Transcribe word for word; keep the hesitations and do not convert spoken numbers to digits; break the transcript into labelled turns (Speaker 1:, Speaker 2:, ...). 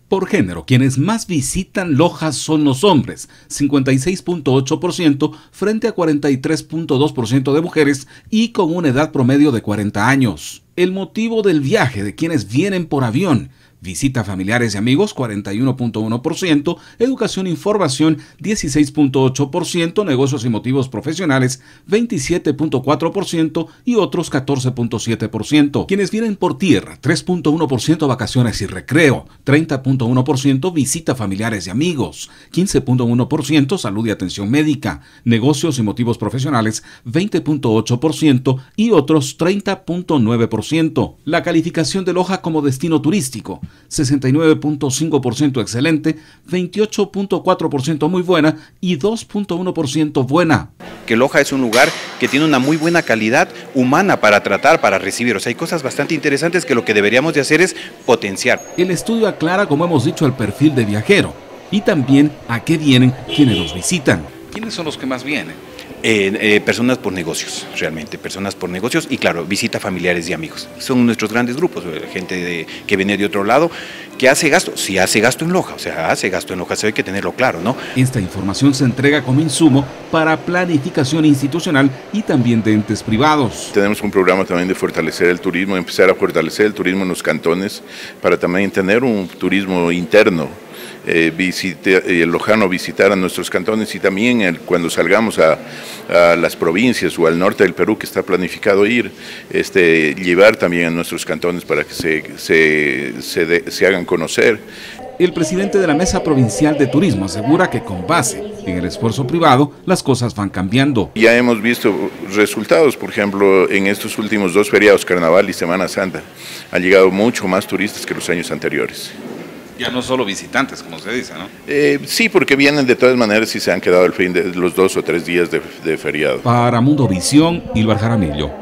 Speaker 1: Por género, quienes más visitan Loja son los hombres, cincuenta y seis punto ocho por ciento frente a cuarenta y tres punto dos por ciento de mujeres y con una edad promedio de cuarenta años. El motivo del viaje de quienes vienen por avión: visita familiares y amigos, cuarenta y uno punto uno por ciento, educación e información, dieciséis punto ocho por ciento, negocios y motivos profesionales, veintisiete punto cuatro por ciento y otros catorce punto siete por ciento. Quienes vienen por tierra, tres punto uno por ciento vacaciones y recreo, treinta punto uno por ciento visita familiares y amigos, quince punto uno por ciento salud y atención médica, negocios y motivos profesionales, veinte punto ocho por ciento y otros treinta punto nueve por ciento. La calificación de Loja como destino turístico: sesenta y nueve punto cinco por ciento excelente, veintiocho punto cuatro por ciento muy buena y dos punto uno por ciento buena.
Speaker 2: Que Loja es un lugar que tiene una muy buena calidad humana para tratar, para recibir. O sea, hay cosas bastante interesantes que lo que deberíamos de hacer es potenciar.
Speaker 1: El estudio aclara, como hemos dicho, el perfil de viajero y también a qué vienen quienes los visitan. ¿Quiénes son los que más vienen?
Speaker 2: Eh, eh, personas por negocios, realmente, personas por negocios y claro, visita familiares y amigos. Son nuestros grandes grupos, gente de, que viene de otro lado, que hace gasto, sí hace gasto en Loja, o sea, hace gasto en Loja, eso hay que tenerlo claro, ¿no?
Speaker 1: Esta información se entrega como insumo para planificación institucional y también de entes privados.
Speaker 3: Tenemos un programa también de fortalecer el turismo, empezar a fortalecer el turismo en los cantones para también tener un turismo interno. Eh, visite, el lojano visitar a nuestros cantones y también el, cuando salgamos a, a las provincias o al norte del Perú que está planificado ir, este, llevar también a nuestros cantones para que se, se, se, de, se hagan conocer.
Speaker 1: El presidente de la Mesa Provincial de Turismo asegura que con base en el esfuerzo privado las cosas van cambiando.
Speaker 3: Ya hemos visto resultados, por ejemplo, en estos últimos dos feriados, Carnaval y Semana Santa, han llegado mucho más turistas que los años anteriores.
Speaker 1: Ya no solo visitantes, como se dice, ¿no?
Speaker 3: Eh, sí, porque vienen de todas maneras y se han quedado el fin de los dos o tres días de, de feriado.
Speaker 1: Para Mundo Visión, Ilvar Jaramillo.